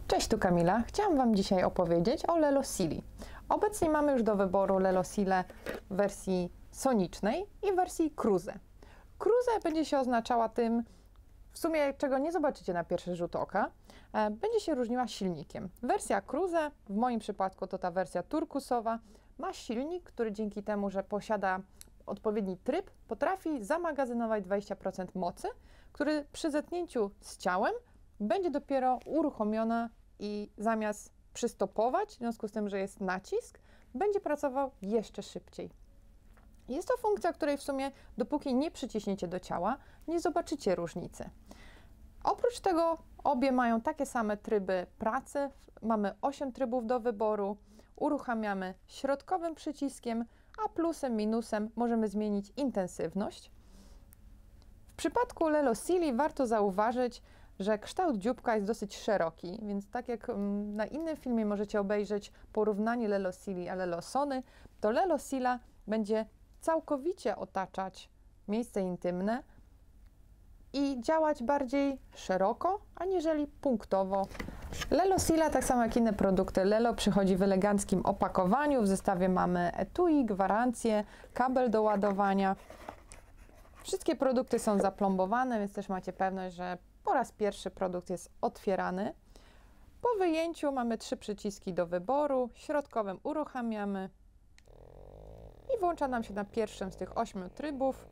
Cześć, tu Kamila. Chciałam Wam dzisiaj opowiedzieć o Lelosili. Obecnie mamy już do wyboru Lelosile w wersji sonicznej i w wersji Cruise. Cruise będzie się oznaczała tym, w sumie czego nie zobaczycie na pierwszy rzut oka, będzie się różniła silnikiem. Wersja Cruise, w moim przypadku to ta wersja turkusowa, ma silnik, który dzięki temu, że posiada odpowiedni tryb, potrafi zamagazynować 20% mocy, który przy zetknięciu z ciałem będzie dopiero uruchomiona i zamiast przystopować, w związku z tym, że jest nacisk, będzie pracował jeszcze szybciej. Jest to funkcja, której w sumie dopóki nie przyciśniecie do ciała, nie zobaczycie różnicy. Oprócz tego obie mają takie same tryby pracy, mamy 8 trybów do wyboru, uruchamiamy środkowym przyciskiem, a plusem, minusem możemy zmienić intensywność. W przypadku Lelosili warto zauważyć, że kształt dzióbka jest dosyć szeroki, więc tak jak na innym filmie możecie obejrzeć porównanie Lelosili a Lelosony, to Lelosila będzie całkowicie otaczać miejsce intymne i działać bardziej szeroko, aniżeli punktowo. Lelosila, tak samo jak inne produkty Lelo, przychodzi w eleganckim opakowaniu. W zestawie mamy etui, gwarancję, kabel do ładowania. Wszystkie produkty są zaplombowane, więc też macie pewność, że po raz pierwszy produkt jest otwierany. Po wyjęciu mamy 3 przyciski do wyboru. Środkowym uruchamiamy i włącza nam się na pierwszym z tych 8 trybów.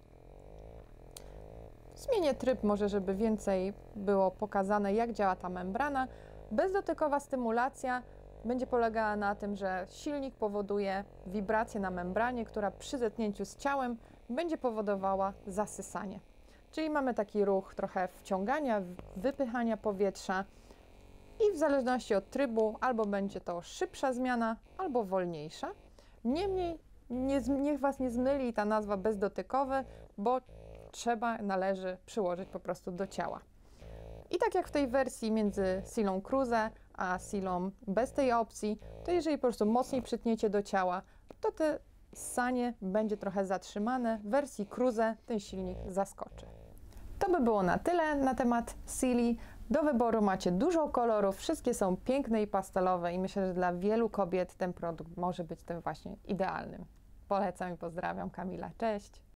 Zmienię tryb może, żeby więcej było pokazane, jak działa ta membrana. Bezdotykowa stymulacja będzie polegała na tym, że silnik powoduje wibrację na membranie, która przy zetknięciu z ciałem będzie powodowała zasysanie. Czyli mamy taki ruch trochę wciągania, wypychania powietrza i w zależności od trybu albo będzie to szybsza zmiana, albo wolniejsza. Niemniej niech Was nie zmyli ta nazwa bezdotykowy, bo należy przyłożyć po prostu do ciała. I tak jak w tej wersji między Silą Cruise a Silą bez tej opcji, to jeżeli po prostu mocniej przytniecie do ciała, to te ssanie będzie trochę zatrzymane. W wersji Cruise ten silnik zaskoczy. To by było na tyle na temat Sili. Do wyboru macie dużo kolorów, wszystkie są piękne i pastelowe i myślę, że dla wielu kobiet ten produkt może być tym właśnie idealnym. Polecam i pozdrawiam, Kamila. Cześć!